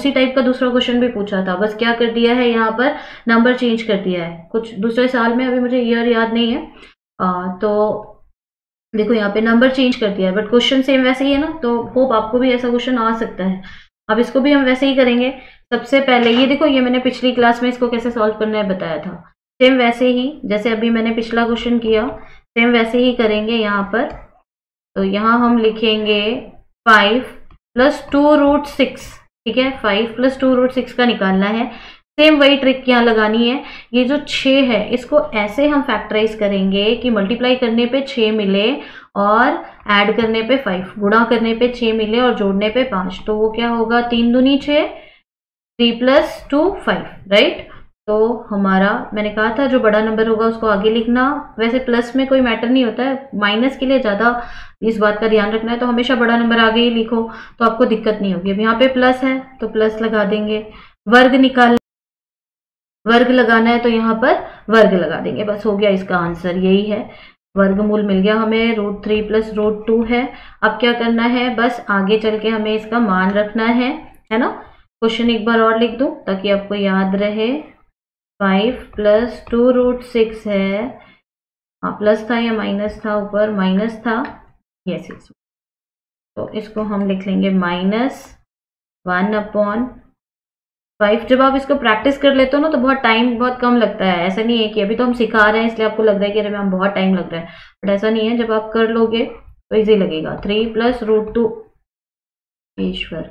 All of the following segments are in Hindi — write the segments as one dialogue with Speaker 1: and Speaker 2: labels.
Speaker 1: उसी टाइप का दूसरा क्वेश्चन भी पूछा था, बस क्या कर दिया है यहाँ पर नंबर चेंज कर दिया है कुछ दूसरे साल में, अभी मुझे ईयर याद नहीं है। तो देखो यहाँ पे नंबर चेंज कर दिया है बट क्वेश्चन सेम वैसे ही है ना, तो होप आपको भी ऐसा क्वेश्चन आ सकता है। अब इसको भी हम वैसे ही करेंगे। सबसे पहले ये देखो, ये मैंने पिछली क्लास में इसको कैसे सॉल्व करना है बताया था, सेम वैसे ही जैसे अभी मैंने पिछला क्वेश्चन किया सेम वैसे ही करेंगे यहाँ पर। तो यहाँ हम लिखेंगे 5 + 2√6, ठीक है, 5 + 2√6 का निकालना है। सेम वही ट्रिक यहाँ लगानी है। ये जो 6 है इसको ऐसे हम फैक्टराइज करेंगे कि मल्टीप्लाई करने पे 6 मिले और ऐड करने पे 5, गुणा करने पे 6 मिले और जोड़ने पे 5, तो वो क्या होगा 3 दूनी 6, 3 + 2 5, राइट। तो हमारा, मैंने कहा था जो बड़ा नंबर होगा उसको आगे लिखना। वैसे प्लस में कोई मैटर नहीं होता है, माइनस के लिए ज्यादा इस बात का ध्यान रखना है, तो हमेशा बड़ा नंबर आगे ही लिखो तो आपको दिक्कत नहीं होगी। अब यहाँ पे प्लस है तो प्लस लगा देंगे, वर्ग वर्ग लगाना है तो यहाँ पर वर्ग लगा देंगे, बस हो गया, इसका आंसर यही है। वर्गमूल मिल गया हमें, √3 + √2 है। अब क्या करना है, बस आगे चल के हमें इसका मान रखना है ना। क्वेश्चन एक बार और लिख दूं ताकि आपको याद रहे। 5 + 2√6 है, हाँ प्लस था या माइनस था, ऊपर माइनस था, यस यस, तो इसको हम लिख लेंगे -1/5। जब आप इसको प्रैक्टिस कर लेते हो ना तो बहुत कम लगता है, ऐसा नहीं है कि अभी तो हम सिखा रहे हैं इसलिए आपको लग रहा है कि अरे मैम बहुत टाइम लग रहा है, बट ऐसा नहीं है, जब आप कर लोगे तो इजी लगेगा। 3 + √2, ईश्वर,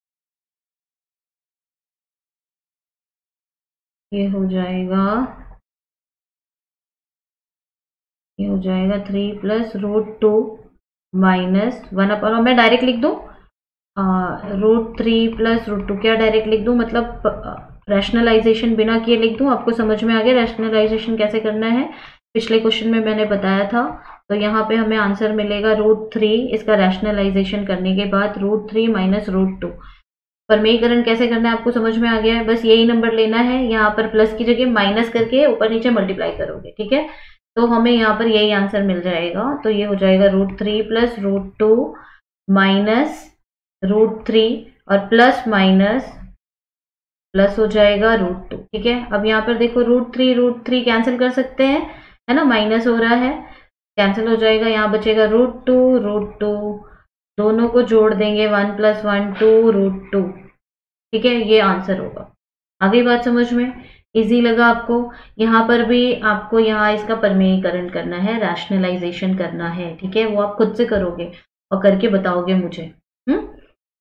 Speaker 1: ये हो जाएगा 3 + √2 -1/, मैं डायरेक्ट लिख दूं √3 + √2, क्या डायरेक्ट लिख दूं, मतलब रैशनलाइजेशन बिना किए लिख दूं। आपको समझ में आ गया रैशनलाइजेशन कैसे करना है, पिछले क्वेश्चन में मैंने बताया था। तो यहाँ पे हमें आंसर मिलेगा √3, इसका रैशनलाइजेशन करने के बाद √3 - √2। परमेयीकरण कैसे करना है आपको समझ में आ गया है, बस यही नंबर लेना है, यहाँ पर प्लस की जगह माइनस करके ऊपर नीचे मल्टीप्लाई करोगे, ठीक है, तो हमें यहाँ पर यही आंसर मिल जाएगा। तो ये हो जाएगा √3 + √2 -√3 और प्लस हो जाएगा √2, ठीक है। अब यहाँ पर देखो √3 कैंसिल कर सकते हैं, है ना, माइनस हो रहा है, कैंसिल हो जाएगा, यहाँ बचेगा √2, दोनों को जोड़ देंगे 1 + 1 2√2, ठीक है, ये आंसर होगा। आ गई बात समझ में, इजी लगा आपको। यहाँ पर भी आपको यहाँ इसका परमेयीकरण करना है, रैशनलाइजेशन करना है, ठीक है, वो आप खुद से करोगे और करके बताओगे मुझे।